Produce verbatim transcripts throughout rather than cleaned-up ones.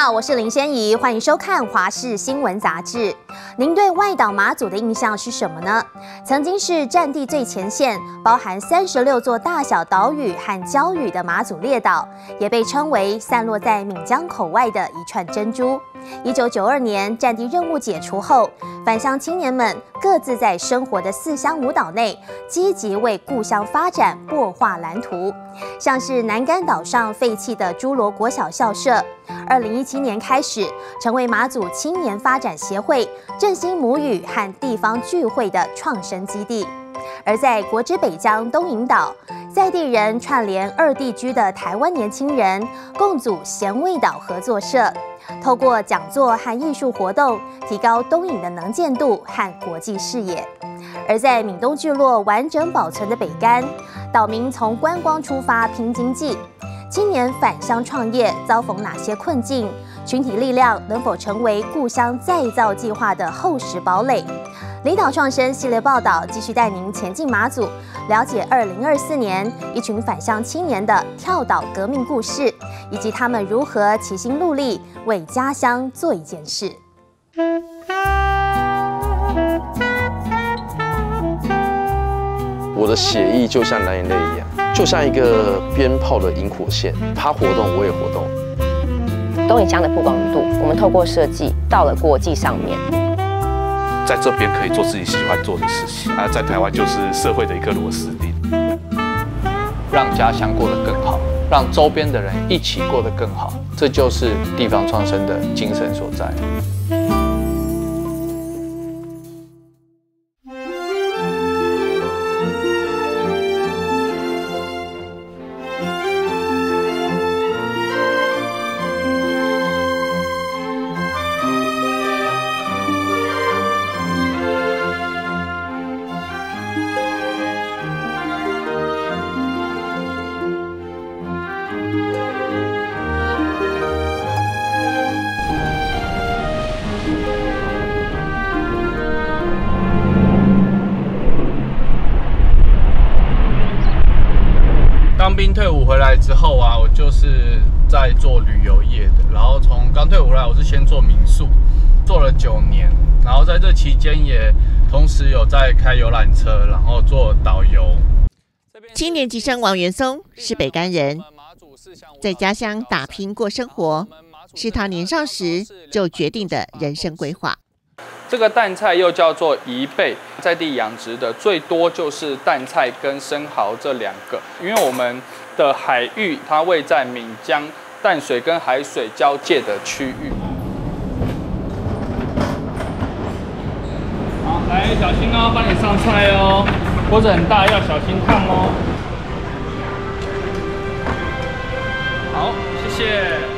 好，我是林仙怡，欢迎收看华视新闻杂志。您对外岛马祖的印象是什么呢？曾经是战地最前线，包含三十六座大小岛屿和礁屿的马祖列岛，也被称为散落在闽江口外的一串珍珠。一九九二年战地任务解除后，返乡青年们各自在生活的四乡五岛内，积极为故乡发展擘画蓝图。像是南竿岛上废弃的侏罗国小校舍，二零一七年开始成为马祖青年发展协会振兴母语和地方聚会的创生基地。而在国之北疆东引岛，在地人串联二地居的台湾年轻人，共组咸味岛合作社，透过讲座和艺术活动，提高东引的能见度和国际视野。而在闽东聚落完整保存的北竿，岛民从观光出发拼经济，青年返乡创业遭逢哪些困境？群体力量能否成为故乡再造计划的厚实堡垒？离岛创生系列报道继续带您前进马祖，了解二零二四年一群返乡青年的跳岛革命故事，以及他们如何齐心戮力为家乡做一件事。 我的血液就像蓝眼泪一样，就像一个鞭炮的引火线，它活动我也活动。 东引乡的曝光度，我们透过设计到了国际上面。 在这边可以做自己喜欢做的事情，啊，在台湾就是社会的一颗螺丝钉， 让家乡过得更好，让周边的人一起过得更好，这就是地方创生的精神所在。 当兵退伍回来之后啊，我就是在做旅游业的。然后从刚退伍回来，我是先做民宿，做了九年。然后在这期间也同时有在开游览车，然后做导游。 青年级生王元松是北竿人，在家乡打拼过生活，是他年少时就决定的人生规划。 这个淡菜又叫做贻贝，在地养殖的最多就是淡菜跟生蚝这两个，因为我们的海域它位在闽江淡水跟海水交界的区域。 好，来小心哦，帮你上菜哦，锅子很大，要小心烫哦。好，谢谢。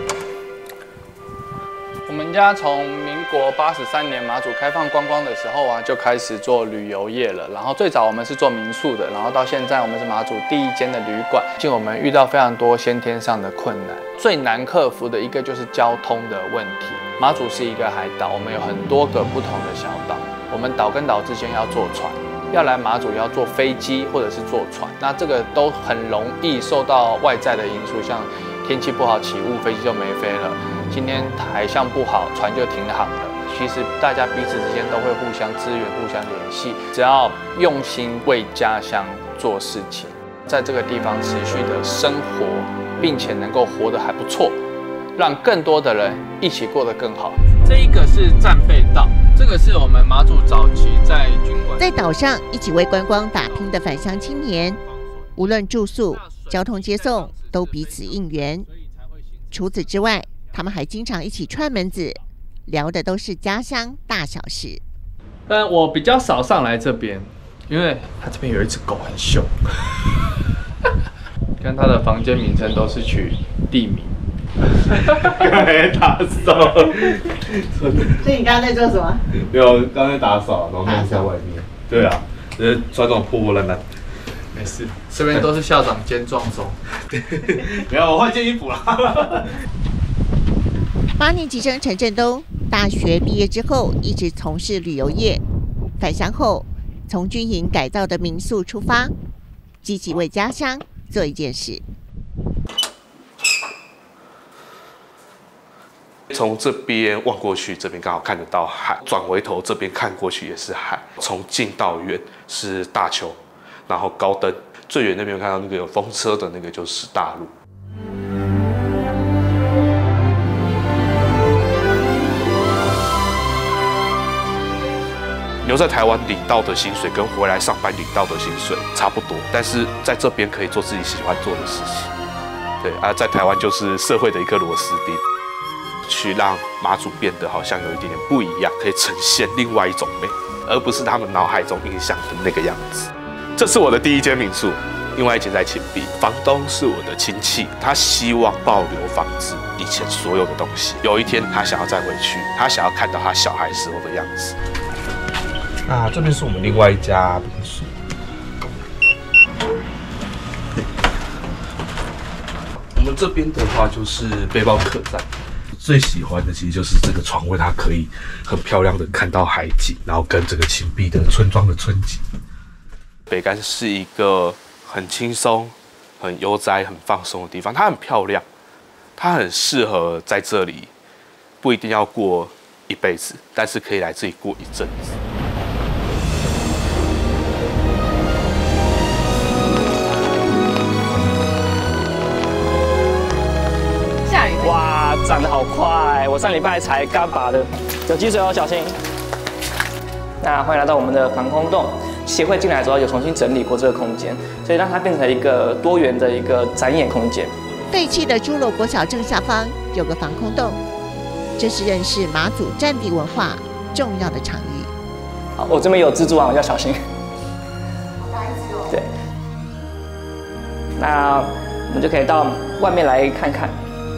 我们家从民国八十三年马祖开放观光的时候啊，就开始做旅游业了。然后最早我们是做民宿的，然后到现在我们是马祖第一间的旅馆。就我们遇到非常多先天上的困难，最难克服的一个就是交通的问题。马祖是一个海岛，我们有很多个不同的小岛，我们岛跟岛之间要坐船，要来马祖要坐飞机或者是坐船，那这个都很容易受到外在的因素，像天气不好起雾，飞机就没飞了。今天海象不好，船就停航了。其实大家彼此之间都会互相支援、互相联系，只要用心为家乡做事情，在这个地方持续的生活，并且能够活得还不错，让更多的人一起过得更好。这一个是战备道，这个是我们马祖早期在军管在岛上一起为观光打拼的返乡青年，无论住宿、交通接送，都彼此应援。除此之外，他们还经常一起串门子，聊的都是家乡大小事。 但我比较少上来这边，因为他这边有一只狗很凶。跟他的房间名称都是取地名。 刚才打扫。 所以你刚刚在做什么？ 没有，刚才打扫，然后看一下外面。对啊，呃，穿这种破破烂烂。 没事，这边都是校长兼撞钟。 没有，我换件衣服了。 八年级生陈振东，大学毕业之后一直从事旅游业，返乡后从军营改造的民宿出发，积极为家乡做一件事。 从这边望过去，这边刚好看得到海，转回头这边看过去也是海。从近到远是大丘，然后高登，最远那边看到那个有风车的那个就是大陆。留在台湾领到的薪水跟回来上班领到的薪水差不多，但是在这边可以做自己喜欢做的事情。对啊，在台湾就是社会的一颗螺丝钉。去让马祖变得好像有一点点不一样，可以呈现另外一种美，而不是他们脑海中印象的那个样子。这是我的第一间民宿，另外一间在芹壁，房东是我的亲戚，他希望保留房子以前所有的东西。有一天他想要再回去，他想要看到他小孩时候的样子。那这边是我们另外一家民宿。我们这边的话就是背包客栈。最喜欢的其实就是这个床位，它可以很漂亮的看到海景，然后跟这个芹壁的村庄的村景。北竿是一个很轻松、很悠哉、很放松的地方，它很漂亮，它很适合在这里，不一定要过一辈子，但是可以来这里过一阵子。 哇，涨得好快！我上礼拜才刚拔的，有积水哦，小心。那欢迎来到我们的防空洞。协会进来之后有重新整理过这个空间，所以让它变成一个多元的一个展演空间。 废弃的侏罗国小正下方有个防空洞，这是认识马祖战地文化重要的场域。 好，我这边有蜘蛛网，要小心。对。那我们就可以到外面来看看。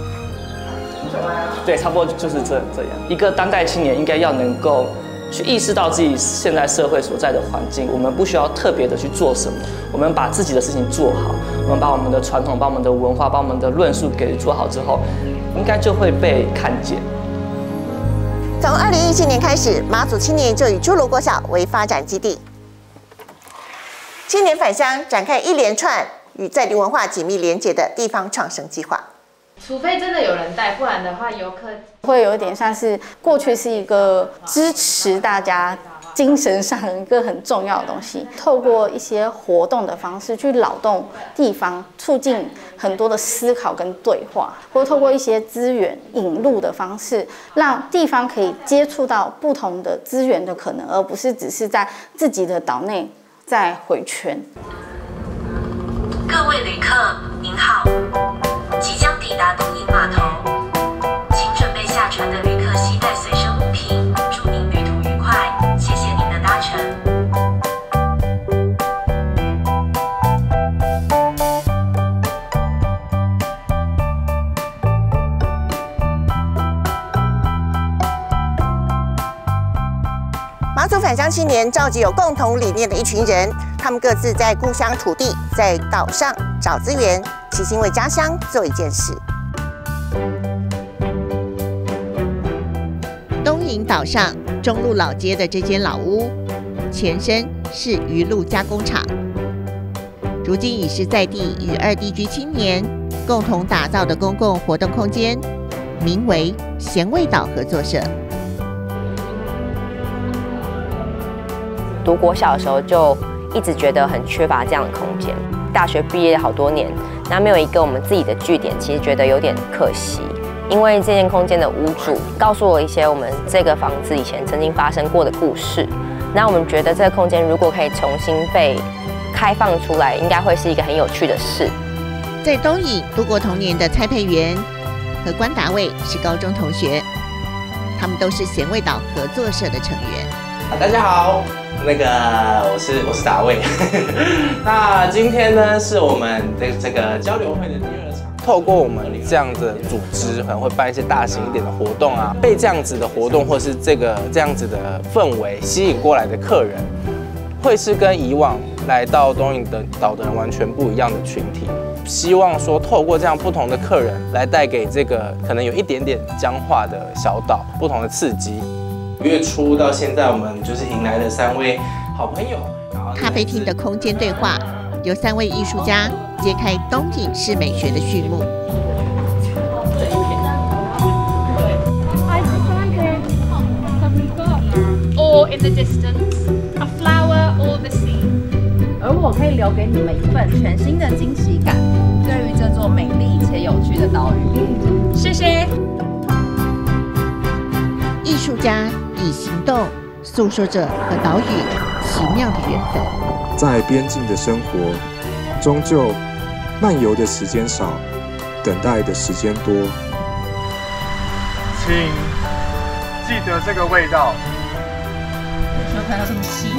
对，差不多就是这这样。一个当代青年应该要能够去意识到自己现在社会所在的环境，我们不需要特别的去做什么，我们把自己的事情做好，我们把我们的传统、把我们的文化、把我们的论述给做好之后，应该就会被看见。 从二零一七年开始，马祖青年就以侏罗国小为发展基地，青年返乡展开一连串与在地文化紧密连结的地方创生计划。 除非真的有人带，不然的话，游客会有一点像是过去是一个支持大家精神上一个很重要的东西，透过一些活动的方式去扰动地方，促进很多的思考跟对话，或者透过一些资源引入的方式，让地方可以接触到不同的资源的可能，而不是只是在自己的岛内在回圈。 各位旅客，您好。即将抵达东引码头，请准备下船的旅客携带随身物品，祝您旅途愉快，谢谢您的搭乘。 马祖返乡青年召集有共同理念的一群人，他们各自在故乡土地，在岛上找资源，齐心为家乡做一件事。 东引岛上中路老街的这间老屋，前身是鱼露加工厂，如今已是在地与二地居青年共同打造的公共活动空间，名为咸味岛合作社。 读国小的时候就一直觉得很缺乏这样的空间，大学毕业好多年，那没有一个我们自己的据点，其实觉得有点可惜。因为这间空间的屋主告诉我一些我们这个房子以前曾经发生过的故事，那我们觉得这个空间如果可以重新被开放出来，应该会是一个很有趣的事。 在东引度过童年的蔡佩元和关达卫是高中同学，他们都是咸味岛合作社的成员。 大家好，那个我是我是达卫。那今天呢是我们的这个交流会的第二场。 透过我们这样的组织，可能会办一些大型一点的活动啊，被这样子的活动或是这个这样子的氛围吸引过来的客人，会是跟以往来到东引的岛的人完全不一样的群体。希望说透过这样不同的客人，来带给这个可能有一点点僵化的小岛不同的刺激。 月初到现在，我们就是迎来了三位好朋友。 咖啡厅的空间对话，由三位艺术家揭开东引式美学的序幕。 可以留给你们一份全新的惊喜感，对于这座美丽且有趣的岛屿。谢谢。 艺术家以行动诉说着和岛屿奇妙的缘分。 在边境的生活，终究漫游的时间少，等待的时间多。 请记得这个味道。 为什么看到这么细？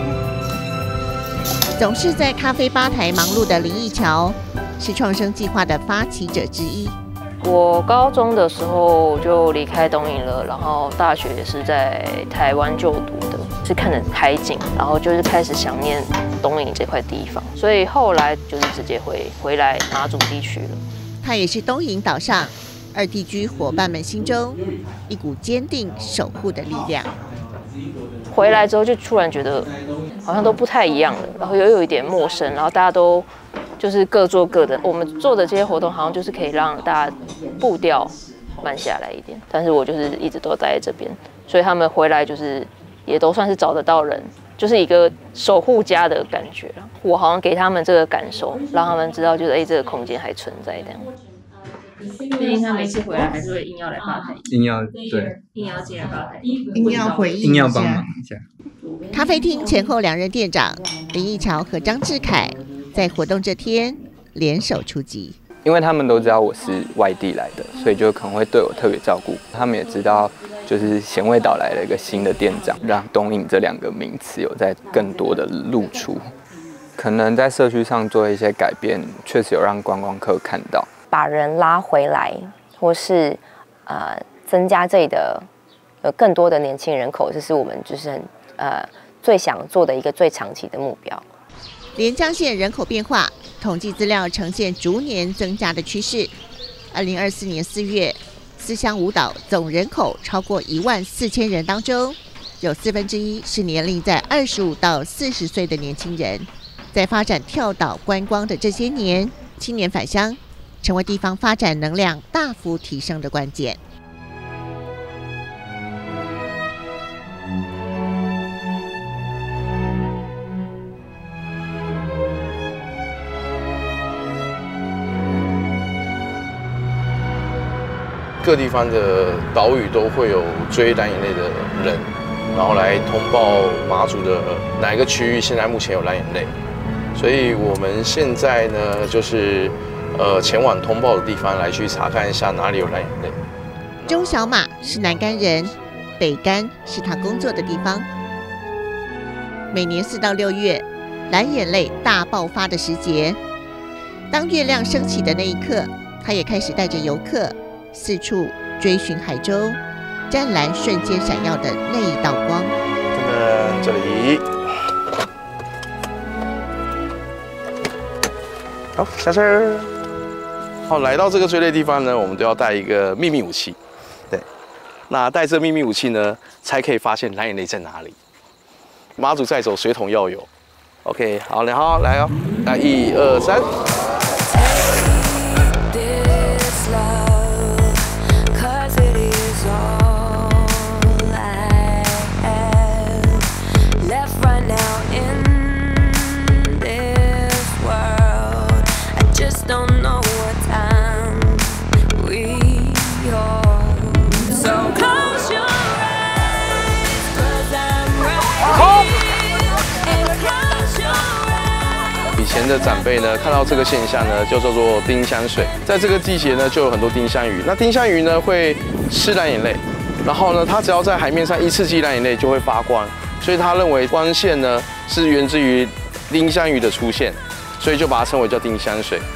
总是在咖啡吧台忙碌的林义乔，是创生计划的发起者之一。 我高中的时候就离开东营了，然后大学也是在台湾就读的，是看着海景，然后就是开始想念东营这块地方，所以后来就是直接回回来马祖地区了。 它也是东营岛上二地居伙伴们心中一股坚定守护的力量。 回来之后就突然觉得好像都不太一样了，然后又有一点陌生，然后大家都就是各做各的。我们做的这些活动好像就是可以让大家步调慢下来一点，但是我就是一直都待在这边，所以他们回来就是也都算是找得到人，就是一个守护家的感觉。我好像给他们这个感受，让他们知道就是哎、欸、这个空间还存在这样。 毕竟他每次回来还是会硬要来吧台， 硬要对， 硬要进来吧台， 硬要回应， 硬要帮忙一下。 咖啡厅前后两任店长林义乔和张志凯在活动这天联手出击， 因为他们都知道我是外地来的，所以就可能会对我特别照顾。他们也知道，就是咸味岛来了一个新的店长，让东引这两个名词有在更多的露出。可能在社区上做一些改变，确实有让观光客看到。 把人拉回来，或是呃增加这里的有更多的年轻人口，这是我们就是很呃最想做的一个最长期的目标。 连江县人口变化统计资料呈现逐年增加的趋势。二零二四年四月，思乡五岛总人口超过一万四千人当中，有四分之一是年龄在二十五到四十岁的年轻人。在发展跳岛观光的这些年，青年返乡成为地方发展能量大幅提升的关键。 各地方的岛屿都会有追蓝眼泪的人，然后来通报马祖的哪一个区域现在目前有蓝眼泪，所以我们现在呢就是呃前往通报的地方来去查看一下哪里有蓝眼泪。 钟小马是南竿人，北竿是他工作的地方。每年四到六月，蓝眼泪大爆发的时节，当月亮升起的那一刻，他也开始带着游客四处追寻海中湛蓝瞬间闪耀的那一道光。 噔噔，这里，好，下车。好，来到这个追泪地方呢，我们都要带一个秘密武器。对，那带这秘密武器呢，才可以发现蓝眼泪在哪里。马祖在走，水桶要有。OK， 好，然后来哦，来一二三。以前的长辈呢，看到这个现象呢，就叫做丁香水。在这个季节呢，就有很多丁香鱼。那丁香鱼呢，会吃蓝眼泪，然后呢，它只要在海面上一刺激蓝眼泪，就会发光。所以他认为光线呢是源自于丁香鱼的出现，所以就把它称为叫丁香水。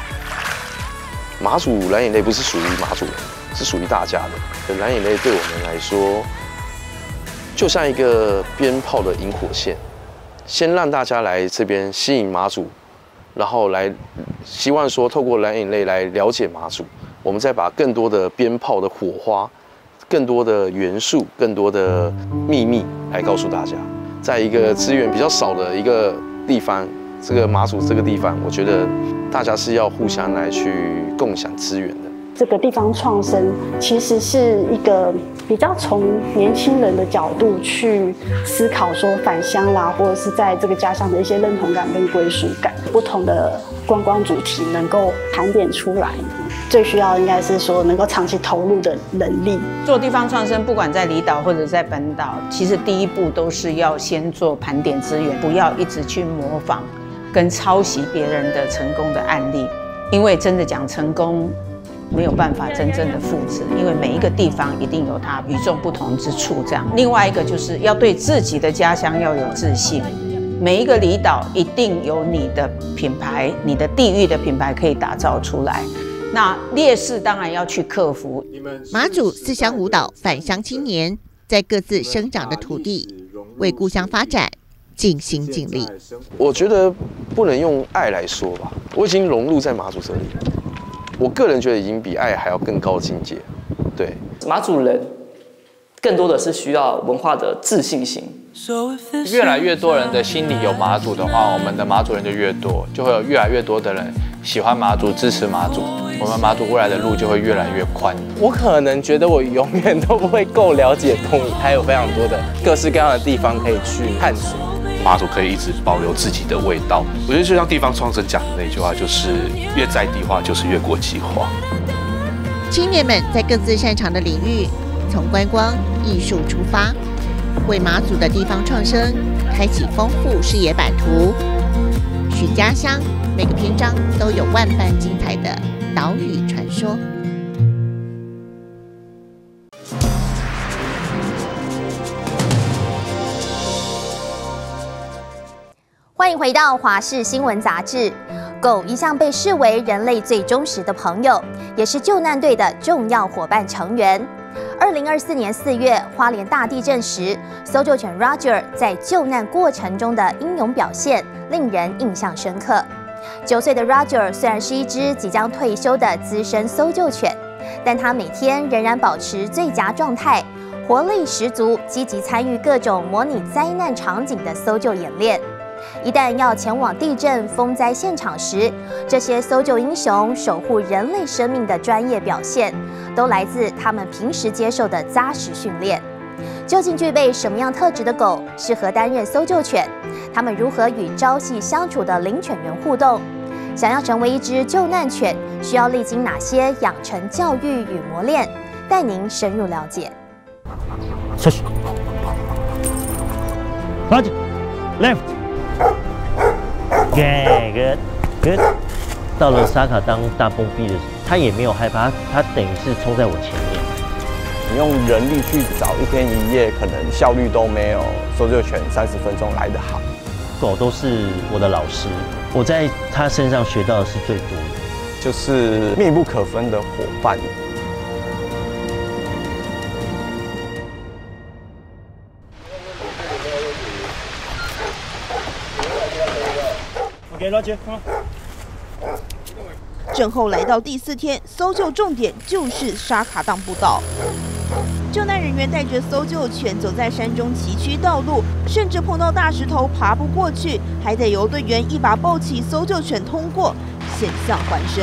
马祖蓝眼泪不是属于马祖人，是属于大家的。蓝眼泪对我们来说，就像一个鞭炮的引火线。先让大家来这边吸引马祖，然后来希望说透过蓝眼泪来了解马祖，我们再把更多的鞭炮的火花、更多的元素、更多的秘密来告诉大家。在一个资源比较少的一个地方，这个马祖这个地方，我觉得大家是要互相来去共享资源的。 这个地方创生其实是一个比较从年轻人的角度去思考，说返乡啦，或者是在这个家乡的一些认同感跟归属感，不同的观光主题能够盘点出来。最需要应该是说能够长期投入的能力。 做地方创生，不管在离岛或者在本岛，其实第一步都是要先做盘点资源，不要一直去模仿跟抄袭别人的成功的案例，因为真的讲成功，没有办法真正的复制，因为每一个地方一定有它与众不同之处。这样，另外一个就是要对自己的家乡要有自信。每一个离岛一定有你的品牌，你的地域的品牌可以打造出来。那劣势当然要去克服。 马祖思乡舞蹈返乡青年在各自生长的土地，为故乡发展尽心尽力。 我觉得不能用爱来说吧，我已经融入在马祖这里了。我个人觉得已经比爱还要更高的境界。对， 马祖人更多的是需要文化的自信心。 越来越多人的心里有马祖的话，我们的马祖人就越多，就会有越来越多的人喜欢马祖、支持马祖，我们马祖未来的路就会越来越宽。 我可能觉得我永远都不会够了解东引，还有非常多的各式各样的地方可以去探索。 马祖可以一直保留自己的味道。我觉得就像地方创生讲的那句话，就是越在地化就是越国际化。 青年们在各自擅长的领域，从观光、艺术出发，为马祖的地方创生开启丰富视野版图。许家乡每个篇章都有万般精彩的岛屿传说。 欢迎回到华视新闻杂志。狗一向被视为人类最忠实的朋友，也是救难队的重要伙伴成员。二零二四年四月，花莲大地震时，搜救犬 Roger 在救难过程中的英勇表现令人印象深刻。九岁的 Roger 虽然是一只即将退休的资深搜救犬，但他每天仍然保持最佳状态，活力十足，积极参与各种模拟灾难场景的搜救演练。一旦要前往地震、风灾现场时，这些搜救英雄守护人类生命的专业表现，都来自他们平时接受的扎实训练。究竟具备什么样特质的狗适合担任搜救犬？他们如何与朝夕相处的领犬员互动？想要成为一只救难犬，需要历经哪些养成教育与磨练？带您深入了解。 出去 ，Roger left。Okay, good, good。到了沙卡当大崩壁的时候，他也没有害怕，他等于是冲在我前面。 你用人力去找一天一夜，可能效率都没有搜救犬三十分钟来得好。 狗都是我的老师，我在他身上学到的是最多的， 就是密不可分的伙伴。 Okay, Roger, come on. 震后来到第四天，搜救重点就是沙卡当步道。救难人员带着搜救犬走在山中崎岖道路，甚至碰到大石头爬不过去，还得由队员一把抱起搜救犬通过，险象环生。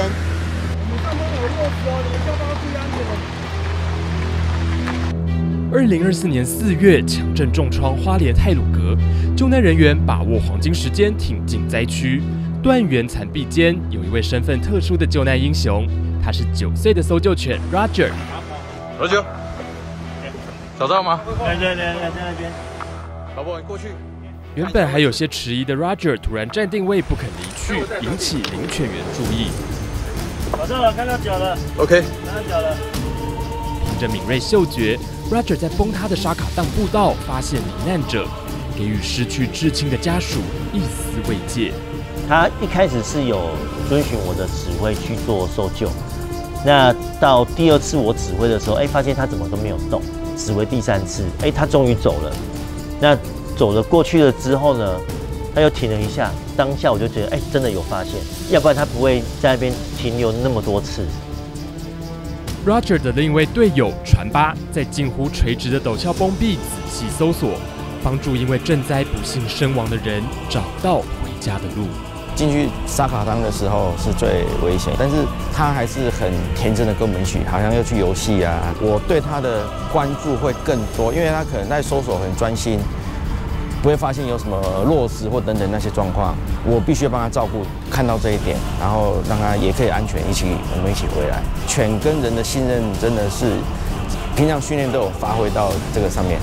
二零二四年四月，强震重创花莲太鲁阁，救难人员把握黄金时间挺进灾区。断垣残壁间，有一位身份特殊的救难英雄，他是九岁的搜救犬 Roger。 Roger， 找到吗？ 来来来来，在那边。 老婆，你过去。 原本还有些迟疑的 Roger 突然站定位不肯离去，引起领犬员注意。 找到了，看到脚了。 OK。 看到脚了。 凭着敏锐嗅觉 ，Roger 在崩塌的沙卡当步道发现罹难者，给予失去至亲的家属一丝慰藉。 他一开始是有遵循我的指挥去做搜救，那到第二次我指挥的时候，哎，发现他怎么都没有动。指挥第三次，哎，他终于走了。那走了过去了之后呢，他又停了一下。当下我就觉得，哎，真的有发现，要不然他不会在那边停留那么多次。 Roger 的另一位队友船巴在近乎垂直的陡峭崩壁仔细搜索，帮助因为震灾不幸身亡的人找到回家的路。 进去沙卡当的时候是最危险，但是他还是很天真的跟我们一起，好像要去游戏啊。我对他的关注会更多，因为他可能在搜索很专心，不会发现有什么落石或等等那些状况。我必须要帮他照顾，看到这一点，然后让他也可以安全一起，我们一起回来。犬跟人的信任真的是平常训练都有发挥到这个上面。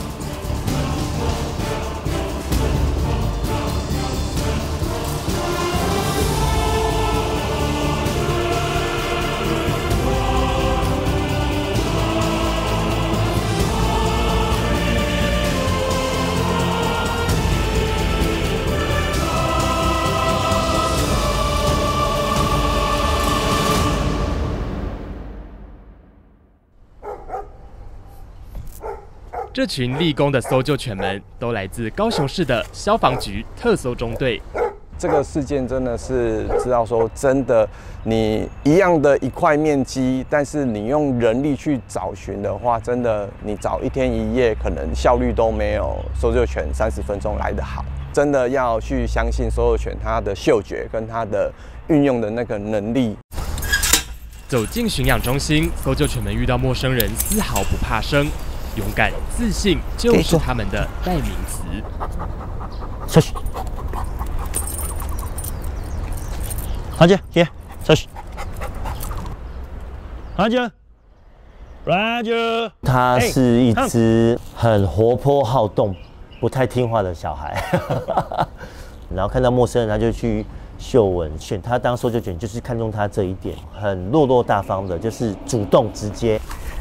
这群立功的搜救犬们都来自高雄市的消防局特搜中队。 这个事件真的是知道说，真的你一样的一块面积，但是你用人力去找寻的话，真的你找一天一夜，可能效率都没有搜救犬三十分钟来得好。真的要去相信搜救犬它的嗅觉跟它的运用的那个能力。 走进驯养中心，搜救犬们遇到陌生人丝毫不怕生。勇敢、自信就是他们的代名词。 下去，好姐，姐，下去，好姐，Roger。他是一只很活泼好动、不太听话的小孩，然后看到陌生人他就去嗅闻，选他当搜救犬就是看中他这一点，很落落大方的，就是主动直接。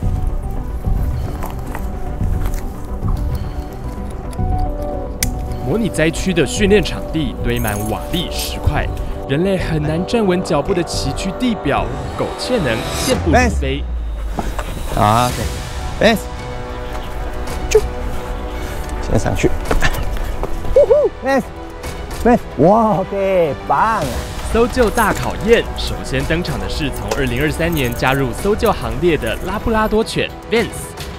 模拟灾区的训练场地堆满瓦砾石块，人类很难站稳脚步的崎岖地表，苟且能健步如飞。 啊，对 ，Best， 就先上去 ，Best，Best， 哇 ，OK， 棒！ 搜救大考验，首先登场的是从二零二三年加入搜救行列的拉布拉多犬 Vince。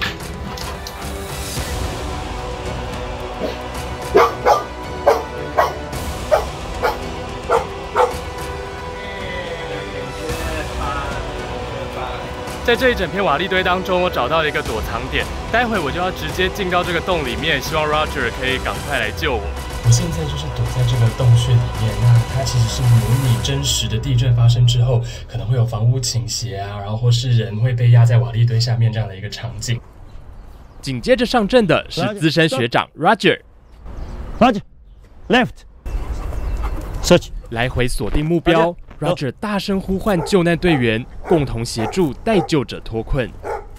在这一整片瓦砾堆当中，我找到了一个躲藏点，待会我就要直接进到这个洞里面，希望 Roger 可以赶快来救我。 我现在就是躲在这个洞穴里面，那它其实是模拟真实的地震发生之后，可能会有房屋倾斜啊，然后或是人会被压在瓦砾堆下面这样的一个场景。 紧接着上阵的是资深学长 Roger。Roger left search 来回锁定目标。Roger 大声呼唤救难队员，共同协助待救者脱困。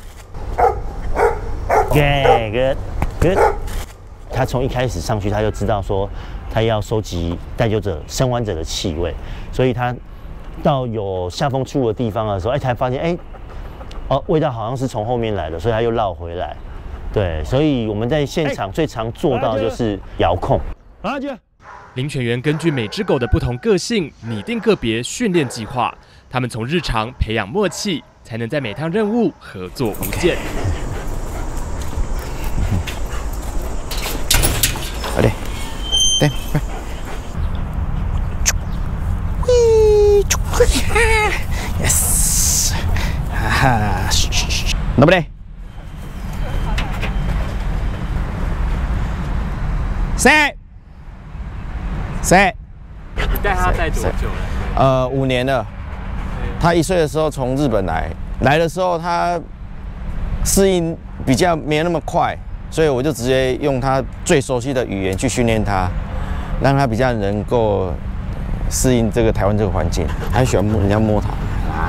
Okay, good, good。他从一开始上去，他就知道说，他要收集待救者、生还者的气味，所以他到有下风处的地方的时候，哎，才发现，哎，哦，味道好像是从后面来的，所以他又绕回来。对，所以我们在现场最常做到的就是遥控。 领犬员根据每只狗的不同个性，拟定个别训练计划。他们从日常培养默契，才能在每趟任务合作无间。 好的，对，快。Yes， 哈哈，那不对。谁？谁？ 你带他带多久了？ 呃，五年了。他一岁的时候从日本来，来的时候他适应比较没那么快，所以我就直接用他最熟悉的语言去训练他，让他比较能够适应这个台湾这个环境。他喜欢摸人家摸他。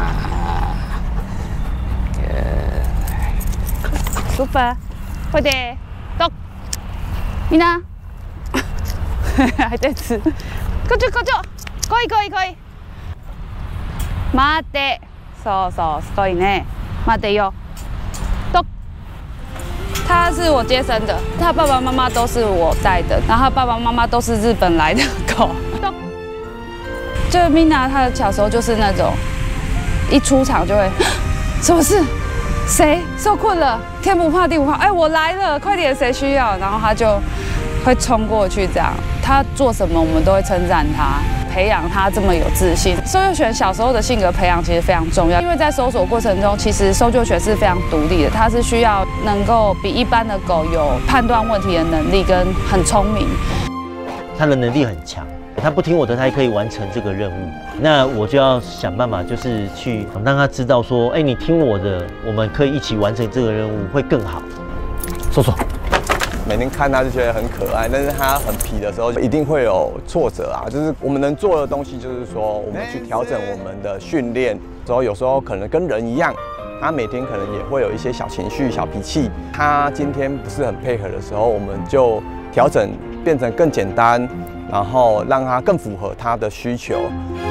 Super， 快点，走，米娜。还在吃，こっちこっち、可以可以可以。待って、そうそうすごいね。待ってよ。都，他是我接生的，他爸爸妈妈都是我带的，然后他爸爸妈妈都是日本来的狗。都，就 Mina 她小时候就是那种，一出场就会，什么事？谁受困了？天不怕地不怕，哎，我来了，快点，谁需要？然后他就会冲过去这样。他做什么我们都会称赞他。 培养他这么有自信。搜救犬小时候的性格培养其实非常重要，因为在搜索过程中，其实搜救犬是非常独立的，它是需要能够比一般的狗有判断问题的能力跟很聪明。 它的能力很强，它不听我的，它也可以完成这个任务。那我就要想办法，就是去让它知道说，哎，你听我的，我们可以一起完成这个任务，会更好。搜索。 每天看它就觉得很可爱，但是它很皮的时候，一定会有挫折啊。就是我们能做的东西，就是说我们去调整我们的训练。之后有时候可能跟人一样，它每天可能也会有一些小情绪、小脾气。它今天不是很配合的时候，我们就调整变成更简单，然后让它更符合它的需求。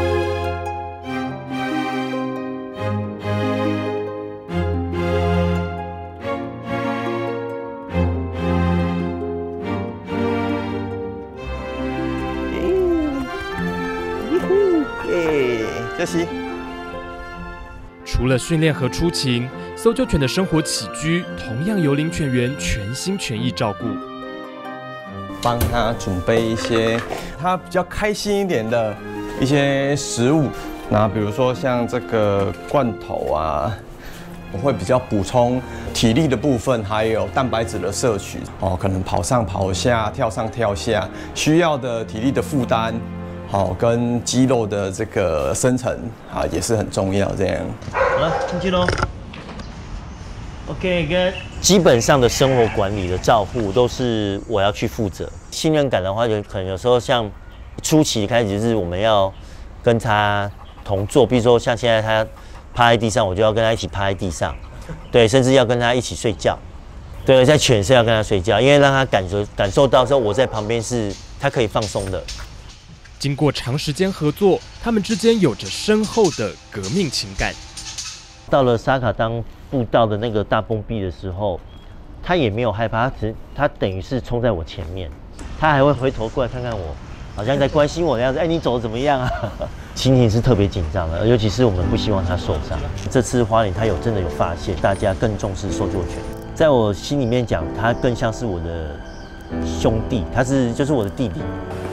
这些除了训练和出勤，搜救犬的生活起居同样由领犬员全心全意照顾， 帮他准备一些他比较开心一点的一些食物。那比如说像这个罐头啊，我会比较补充体力的部分，还有蛋白质的摄取哦，可能跑上跑下、跳上跳下，需要的体力的负担。好，跟肌肉的这个生成啊也是很重要。这样， 好了，进去喽。OK， 跟基本上的生活管理的照护都是我要去负责。信任感的话，就可能有时候像初期开始就是我们要跟他同坐，比如说像现在他趴在地上，我就要跟他一起趴在地上，对，甚至要跟他一起睡觉。对，在犬舍要跟他睡觉，因为让他感受感受到说我在旁边是他可以放松的。 经过长时间合作，他们之间有着深厚的革命情感。 到了沙卡当步道的那个大崩壁的时候，他也没有害怕，他只他等于是冲在我前面，他还会回头过来看看我，好像在关心我的样子。哎，你走得怎么样啊？心情是特别紧张的，尤其是我们不希望他受伤。这次花莲他有真的有发现，大家更重视搜救犬。在我心里面讲，他更像是我的兄弟，他是就是我的弟弟。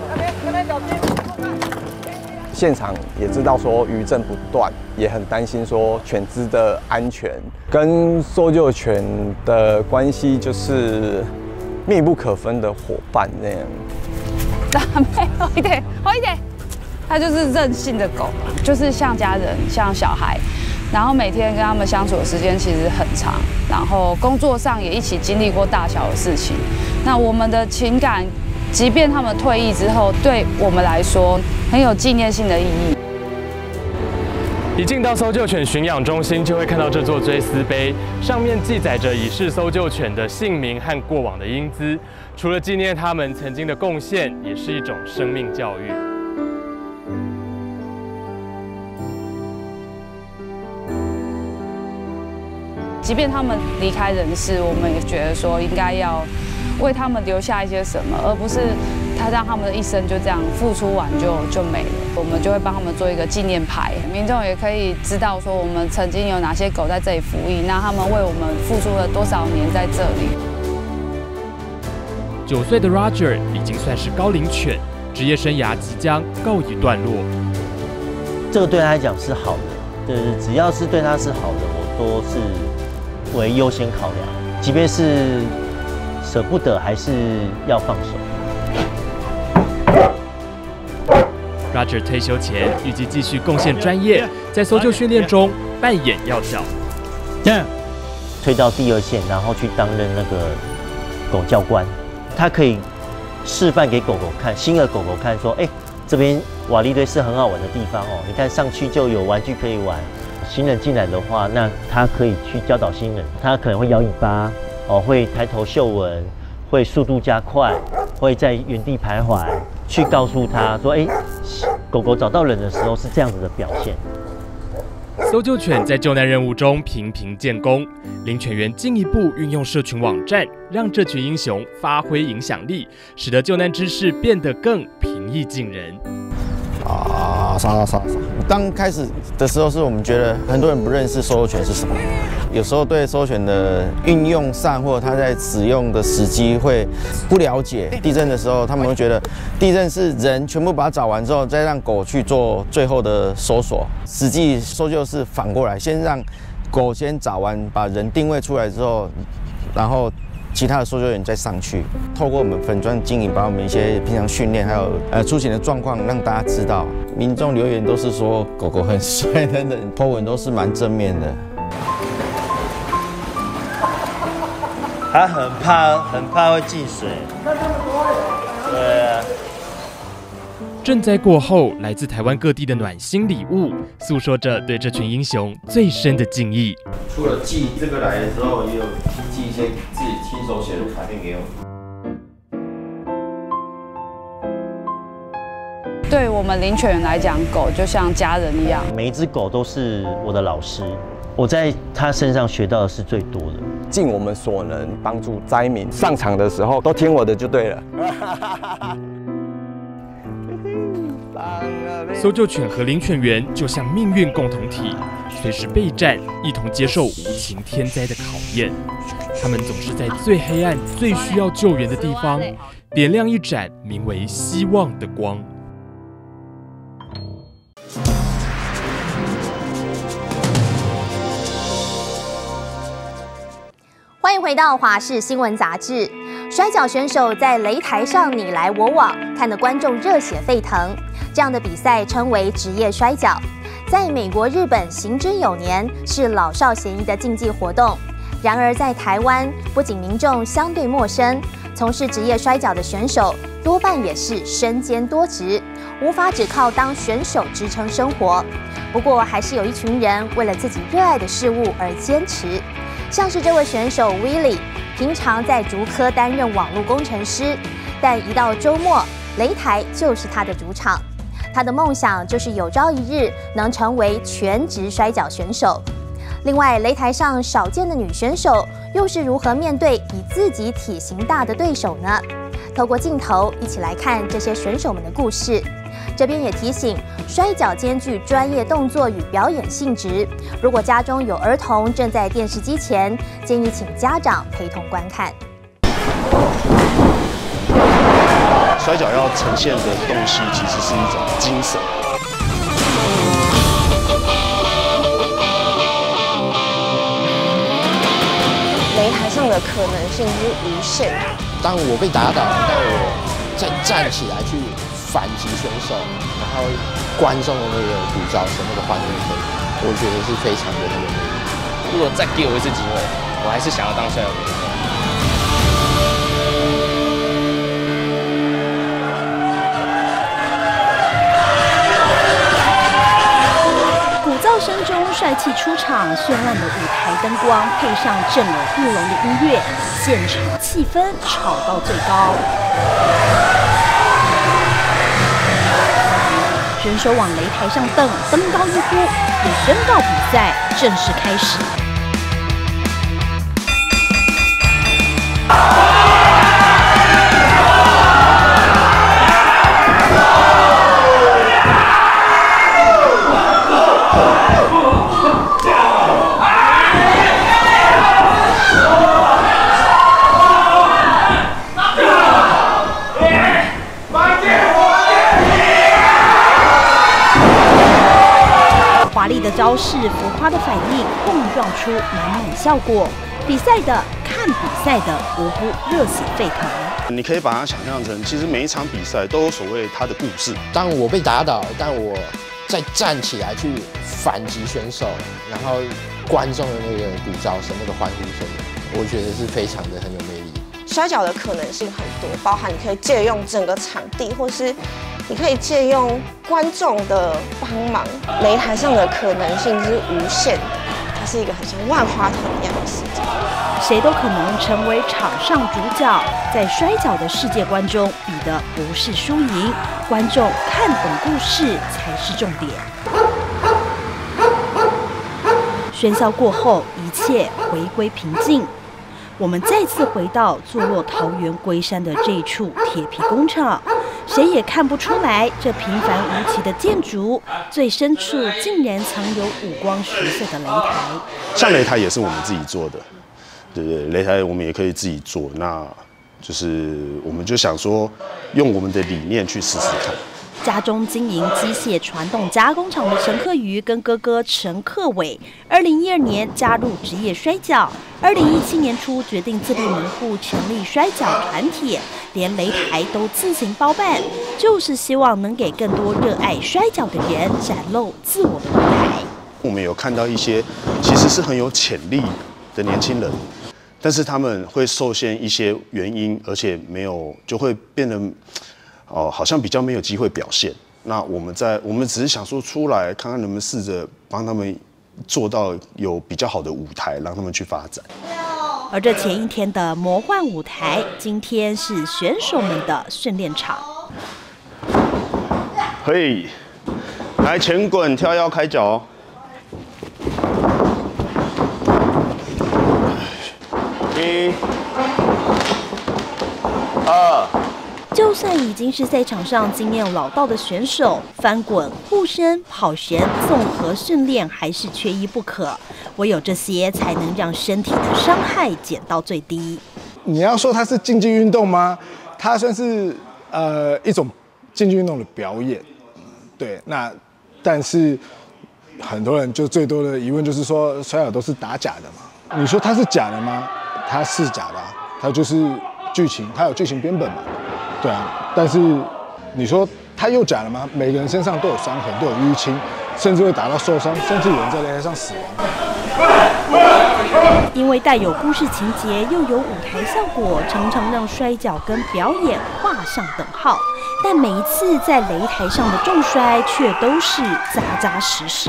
现场也知道说余震不断，也很担心说犬只的安全，跟搜救犬的关系就是密不可分的伙伴那样。 大妹，好一点，好一点。它就是任性的狗，就是像家人，像小孩。然后每天跟他们相处的时间其实很长，然后工作上也一起经历过大小的事情。那我们的情感，即便他们退役之后，对我们来说很有纪念性的意义。 一进到搜救犬驯养中心，就会看到这座追思碑，上面记载着已逝搜救犬的姓名和过往的英姿。除了纪念他们曾经的贡献，也是一种生命教育。 即便他们离开人世，我们也觉得说应该要为他们留下一些什么，而不是他让他们的一生就这样付出完就就没了。我们就会帮他们做一个纪念牌，民众也可以知道说我们曾经有哪些狗在这里服役，那他们为我们付出了多少年在这里。 九岁的 Roger 已经算是高龄犬，职业生涯即将告一段落。 这个对他来讲是好的，就是只要是对他是好的，我都是为优先考量，即便是舍不得，还是要放手。 Roger 退休前预计继续贡献专业，在搜救训练中扮演要角。 推到第二线，然后去担任那个狗教官，他可以示范给狗狗看，新的狗狗看，说，哎，这边瓦砾堆是很好玩的地方哦，你看上去就有玩具可以玩。新人进来的话，那他可以去教导新人，他可能会摇尾巴，哦，会抬头嗅闻，会速度加快，会在原地徘徊，去告诉他说，哎，狗狗找到人的时候是这样子的表现。 搜救犬在救难任务中频频建功，领犬员进一步运用社群网站，让这群英雄发挥影响力，使得救难之事变得更平易近人。 啊，杀杀杀杀！刚开始的时候是我们觉得很多人不认识搜救犬是什么， 有时候对搜拳的运用上，或者他在使用的时机会不了解。地震的时候，他们会觉得地震是人全部把它找完之后，再让狗去做最后的搜索。实际搜救是反过来，先让狗先找完，把人定位出来之后，然后其他的搜救员再上去。透过我们粉专经营，把我们一些平常训练还有呃出行的状况让大家知道。民众留言都是说狗狗很帅等等，po文都是蛮正面的。 它很怕，很怕会进水。对啊。 震灾过后，来自台湾各地的暖心礼物，诉说着对这群英雄最深的敬意。 除了寄这个来的时候，也有寄一些自己亲手写的卡片给我。 对我们领犬员来讲，狗就像家人一样。 每一只狗都是我的老师，我在它身上学到的是最多的。 尽我们所能帮助灾民，上场的时候都听我的就对了。 搜救犬和领犬员就像命运共同体，随时备战，一同接受无情天灾的考验。他们总是在最黑暗、最需要救援的地方，点亮一盏名为希望的光。 欢迎回到华视新闻杂志。摔跤选手在擂台上你来我往，看得观众热血沸腾。这样的比赛称为职业摔跤，在美国、日本行之有年，是老少咸宜的竞技活动。然而在台湾，不仅民众相对陌生，从事职业摔跤的选手多半也是身兼多职，无法只靠当选手支撑生活。不过，还是有一群人为了自己热爱的事物而坚持。像是这位选手 Willie， 平常在竹科担任网络工程师，但一到周末，擂台就是他的主场。他的梦想就是有朝一日能成为全职摔跤选手。另外，擂台上少见的女选手又是如何面对比自己体型大的对手呢？透过镜头一起来看这些选手们的故事。这边也提醒，摔跤兼具专业动作与表演性质。如果家中有儿童正在电视机前，建议请家长陪同观看。 摔跤要呈现的东西其实是一种精神。 擂台上的可能性是无限的。 当我被打倒，当我再站起来去反击选手，然后观众的那个鼓噪声、那个欢呼声，我觉得是非常的那个魅力。 如果再给我一次机会，我还是想要当摔跤选手。 鼓噪声中帅气出场，绚烂的舞台灯光配上震耳欲聋的音乐，现场气氛炒到最高。选手往擂台上蹬，登高一呼，也宣告比赛正式开始。华丽的招式、浮夸的反应，碰撞出满满效果。比赛的、看比赛的，无不热血沸腾。 你可以把它想象成，其实每一场比赛都有所谓它的故事。 当我被打倒，但我再站起来去反击选手，然后观众的那个鼓噪声、那个欢呼声，我觉得是非常的很有魅力。 摔跤的可能性很多，包含你可以借用整个场地，或是你可以借用观众的帮忙。擂台上的可能性是无限的，它是一个很像万花筒一样的世界。 谁都可能成为场上主角，在摔跤的世界观中，比的不是输赢，观众看懂故事才是重点。喧嚣过后，一切回归平静。我们再次回到坐落桃园龟山的这一处铁皮工厂， 谁也看不出来，这平凡无奇的建筑最深处竟然藏有五光十色的擂台。 像擂台也是我们自己做的，对不对？擂台我们也可以自己做，那就是我们就想说，用我们的理念去试试看。 家中经营机械传动加工厂的陈克瑜跟哥哥陈克伟，二零一二年加入职业摔跤，二零一七年初决定自立门户，成立摔跤团体，连擂台都自行包办，就是希望能给更多热爱摔跤的人展露自我的舞台。 我们有看到一些其实是很有潜力的年轻人，但是他们会受限一些原因，而且没有就会变得。哦，好像比较没有机会表现。那我们在我们只是想说出来，看看能不能试着帮他们做到有比较好的舞台，让他们去发展。 而这前一天的魔幻舞台，今天是选手们的训练场。 嘿，来前滚、跳腰、开脚。一、二。 就算已经是赛场上经验老道的选手，翻滚、护身、跑绳综合训练还是缺一不可。唯有这些，才能让身体的伤害减到最低。 你要说它是竞技运动吗？它算是呃一种竞技运动的表演，对。那但是很多人就最多的疑问就是说，摔跤都是打假的嘛？你说它是假的吗？它是假的、啊，它就是剧情，它有剧情编本嘛。对啊，但是你说他又假了吗？每个人身上都有伤痕，都有淤青，甚至会打到受伤，甚至有人在擂台上死亡。 因为带有故事情节，又有舞台效果，常常让摔跤跟表演画上等号。但每一次在擂台上的重摔，却都是扎扎实实。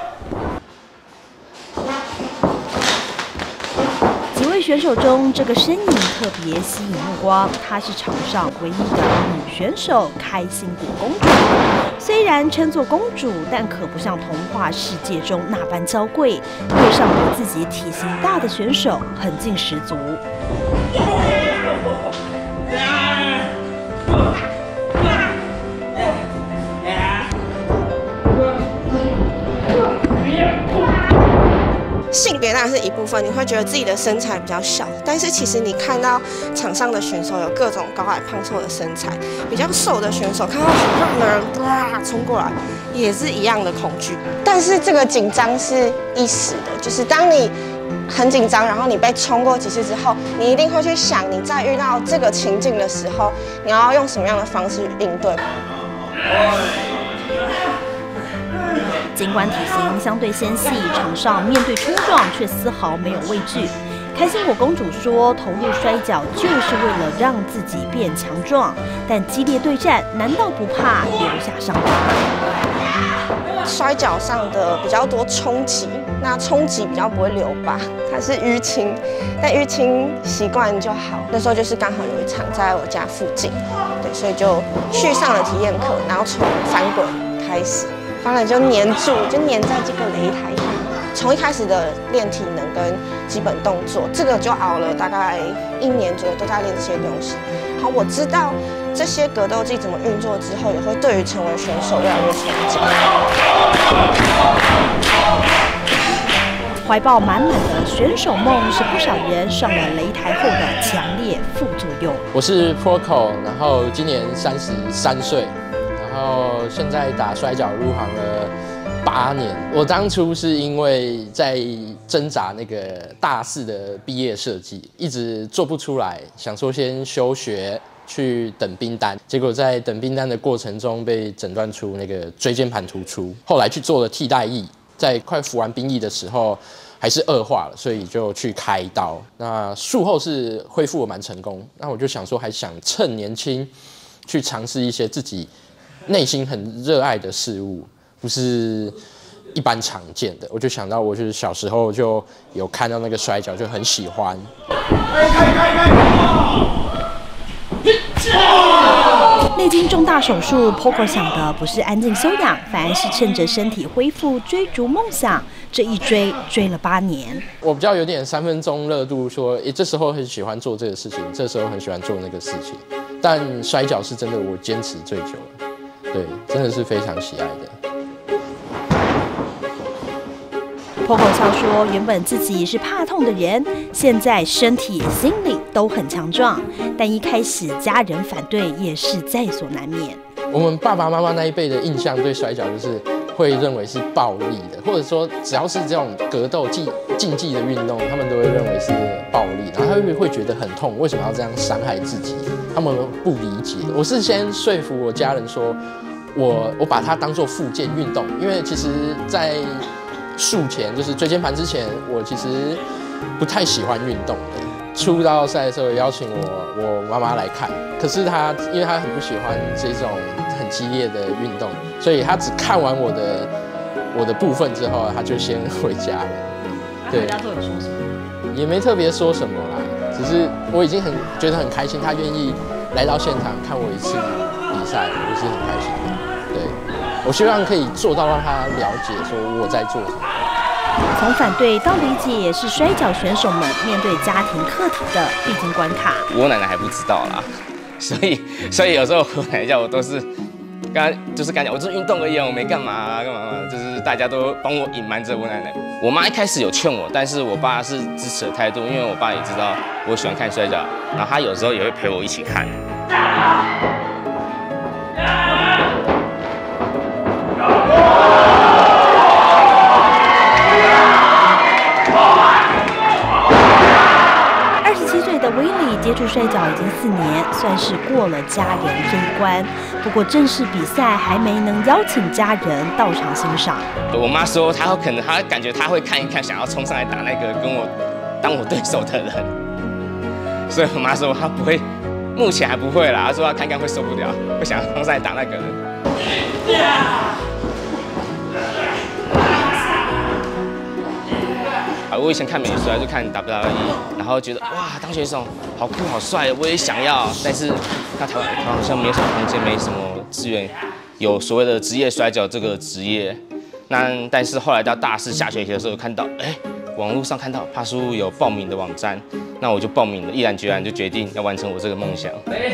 选手中，这个身影特别吸引目光。她是场上唯一的女选手开心果公主。虽然称作公主，但可不像童话世界中那般娇贵。对上比自己体型大的选手，狠劲十足。 性别当然是一部分，你会觉得自己的身材比较小，但是其实你看到场上的选手有各种高矮胖瘦的身材，比较瘦的选手看到很胖的人哇冲过来，也是一样的恐惧。但是这个紧张是一时的，就是当你很紧张，然后你被冲过几次之后，你一定会去想，你在遇到这个情境的时候，你要用什么样的方式应对。 尽管体型相对纤细，场上面对冲撞却丝毫没有畏惧。开心果公主说，投入摔跤就是为了让自己变强壮，但激烈对战难道不怕留下伤疤？ 摔跤上的比较多冲击，那冲击比较不会留疤，它是淤青，但淤青习惯就好。那时候就是刚好有一场在我家附近，对，所以就续上了体验课，然后从翻滚开始。当然就黏住，就黏在这个擂台上。从一开始的练体能跟基本动作，这个就熬了大概一年左右，都在练这些东西。好，我知道这些格斗技怎么运作之后，也会对于成为选手越来越纯净。 怀抱满满的选手梦，是不少人上了擂台后的强烈副作用。 我是 Proco， 然后今年三十三岁。然后现在打摔跤入行了八年。我当初是因为在挣扎那个大四的毕业设计，一直做不出来，想说先休学去等兵单。结果在等兵单的过程中被诊断出那个椎间盘突出，后来去做了替代役，在快服完兵役的时候还是恶化了，所以就去开刀。那术后是恢复得蛮成功。那我就想说，还想趁年轻去尝试一些自己内心很热爱的事物，不是一般常见的。我就想到，我就是小时候就有看到那个摔跤，就很喜欢。 内历经重大手术 ，Poco 想的不是安静休养，反而是趁着身体恢复追逐梦想。这一追追了八年。 我比较有点三分钟热度，说，诶，这时候很喜欢做这个事情，这时候很喜欢做那个事情。但摔跤是真的我坚持最久了，对，真的是非常喜爱的。 Poco 笑说，原本自己是怕痛的人，现在身体心理都很强壮，但一开始家人反对也是在所难免。 我们爸爸妈妈那一辈的印象对摔跤就是会认为是暴力的，或者说只要是这种格斗竞竞技的运动，他们都会认为是暴力，然后他们会觉得很痛，为什么要这样伤害自己？他们不理解。我是先说服我家人说，我我把它当作复健运动，因为其实在术前就是椎间盘之前，我其实不太喜欢运动的。出道赛的时候邀请我我妈妈来看，可是她因为她很不喜欢这种很激烈的运动，所以她只看完我的我的部分之后，她就先回家了。对， 大家都有说什么？ 也没特别说什么啦，只是我已经很觉得很开心，她愿意来到现场看我一次比赛，我是很开心的。对，我希望可以做到让她了解说我在做什么。 从反对到理解，也是摔跤选手们面对家庭课题的必经关卡。 我奶奶还不知道啦，所以所以有时候我奶奶叫我都是跟她就是跟她讲，我就是运动而已，我没干嘛啊干嘛嘛，就是大家都帮我隐瞒着我奶奶。我妈一开始有劝我，但是我爸是支持的态度，因为我爸也知道我喜欢看摔跤，然后他有时候也会陪我一起看。 威利接触摔跤已经四年，算是过了家人这一关。不过正式比赛还没能邀请家人到场欣赏。 我妈说，她可能她感觉她会看一看，想要冲上来打那个跟我当我对手的人。所以我妈说她不会，目前还不会啦。她说她看看会受不了，会想要冲上来打那个人。我以前看美摔就看 W W E， 然后觉得哇，当选手好酷好帅，我也想要。但是那台湾台湾好像没有什么空间，没什么资源，有所谓的职业摔跤这个职业。那但是后来到大四下学期的时候，看到哎，网络上看到帕叔有报名的网站，那我就报名了，毅然决然就决定要完成我这个梦想。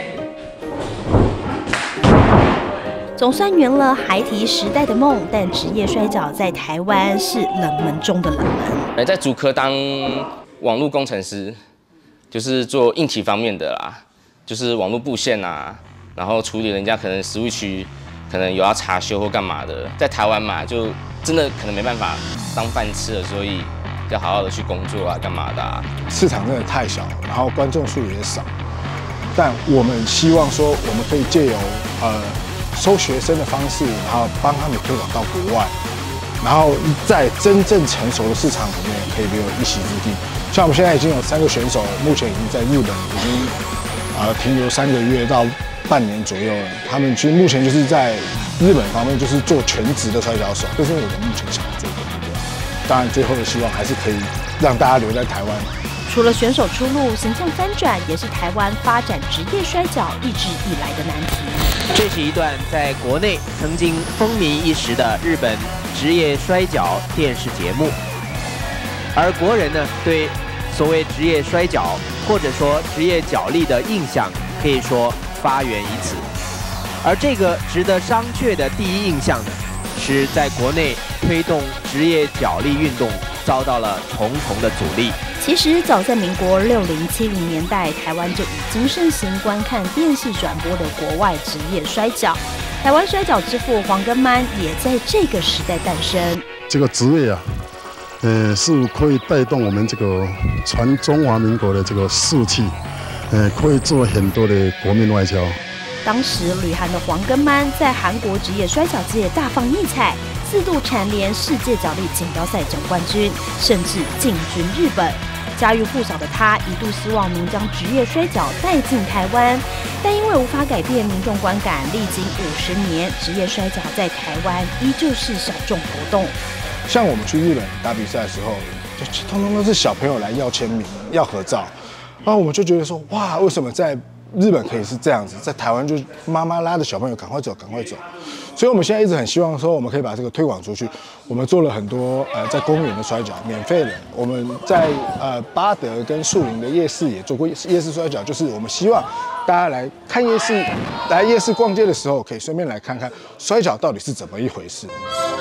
总算圆了孩提时代的梦，但职业摔跤在台湾是冷门中的冷门。 在竹科当网络工程师，就是做硬体方面的啦，就是网络布线啊，然后处理人家可能食物区可能有要查修或干嘛的。在台湾嘛，就真的可能没办法当饭吃了，所以要好好的去工作啊，干嘛的啊。 市场真的太小了，然后观众数也少，但我们希望说，我们可以借由呃。收学生的方式，然后帮他们推广到国外，然后在真正成熟的市场里面可以留有一席之地。像我们现在已经有三个选手，目前已经在日本已经呃停留三个月到半年左右了。他们其实目前就是在日本方面就是做全职的摔跤手，这是我们目前想要做的目标。当然，最后的希望还是可以让大家留在台湾。 除了选手出路，形象翻转也是台湾发展职业摔跤一直以来的难题。 这是一段在国内曾经风靡一时的日本职业摔跤电视节目，而国人呢对所谓职业摔跤或者说职业角力的印象，可以说发源于此。而这个值得商榷的第一印象呢，是在国内推动职业角力运动遭到了重重的阻力。 其实早在民国六零七零年代，台湾就已经盛行观看电视转播的国外职业摔跤。台湾摔跤之父黄根曼也在这个时代诞生。 这个职业啊，呃，是可以带动我们这个全中华民国的这个士气，呃，可以做很多的国民外交。 当时旅韩的黄根曼在韩国职业摔跤界大放异彩，四度蝉联世界角力锦标赛总冠军，甚至进军日本。家喻户晓的他，一度希望能将职业摔跤带进台湾，但因为无法改变民众观感，历经五十年，职业摔跤在台湾依旧是小众活动。 像我们去日本打比赛的时候，就通通都是小朋友来要签名、要合照，然后我们就觉得说，哇，为什么在日本可以是这样子，在台湾就妈妈拉着小朋友赶快走，赶快走。所以我们现在一直很希望说，我们可以把这个推广出去。我们做了很多呃在公园的摔跤，免费的。我们在呃八德跟树林的夜市也做过夜市摔跤，就是我们希望大家来看夜市，来夜市逛街的时候，可以顺便来看看摔跤到底是怎么一回事。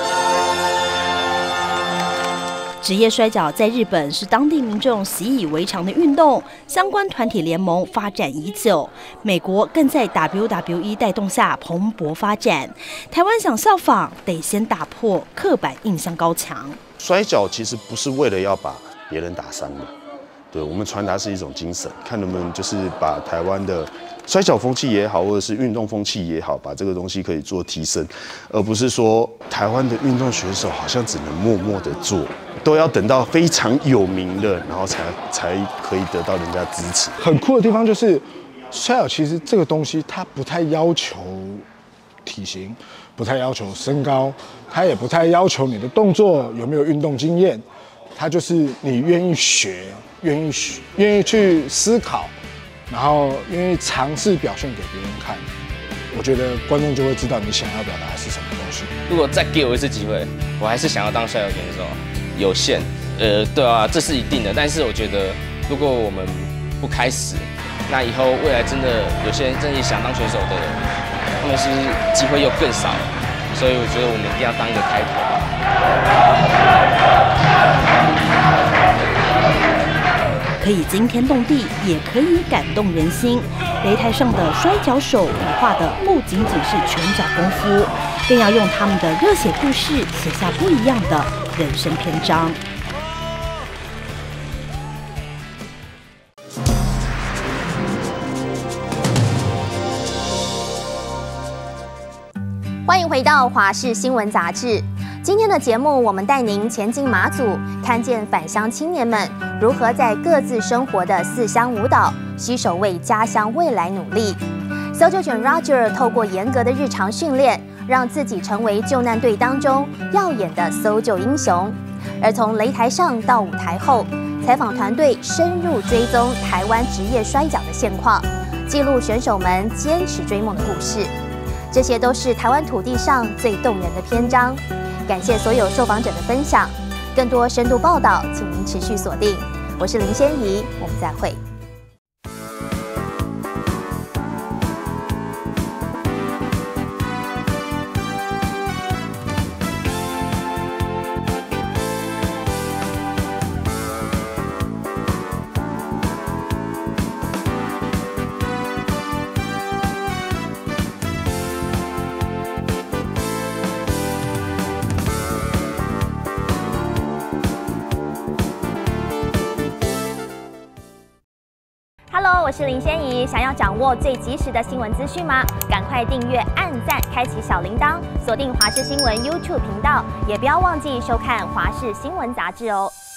职业摔跤在日本是当地民众习以为常的运动，相关团体联盟发展已久。美国更在 W W E 带动下蓬勃发展。台湾想效仿，得先打破刻板印象高墙。 摔跤其实不是为了要把别人打伤的，对我们传达是一种精神，看能不能就是把台湾的摔跤风气也好，或者是运动风气也好，把这个东西可以做提升，而不是说台湾的运动选手好像只能默默的做，都要等到非常有名的，然后才才可以得到人家支持。 很酷的地方就是摔跤，其实这个东西它不太要求体型，不太要求身高，它也不太要求你的动作有没有运动经验，它就是你愿意学，愿意学，愿意去思考。然后愿意尝试表现给别人看，我觉得观众就会知道你想要表达的是什么东西。 如果再给我一次机会，我还是想要当摔跤选手。有限，呃，对啊，这是一定的。但是我觉得，如果我们不开始，那以后未来真的有些人真的想当选手的人，他们是不是机会又更少？所以我觉得我们一定要当一个开头。 可以惊天动地，也可以感动人心。擂台上的摔跤手比划的不仅仅是拳脚功夫，更要用他们的热血故事写下不一样的人生篇章。 欢迎回到华视新闻杂志。今天的节目，我们带您前进马祖，看见返乡青年们如何在各自生活的四乡五岛，携手为家乡未来努力。搜救犬 Roger 透过严格的日常训练，让自己成为救难队当中耀眼的搜救英雄。而从擂台上到舞台后，采访团队深入追踪台湾职业摔跤的现况，记录选手们坚持追梦的故事。这些都是台湾土地上最动人的篇章。感谢所有受访者的分享，更多深度报道，请您持续锁定。我是林仙怡，我们再会。Hello， 我是林仙怡。想要掌握最及时的新闻资讯吗？赶快订阅、按赞、开启小铃铛，锁定华视新闻 YouTube 频道，也不要忘记收看华视新闻杂志哦。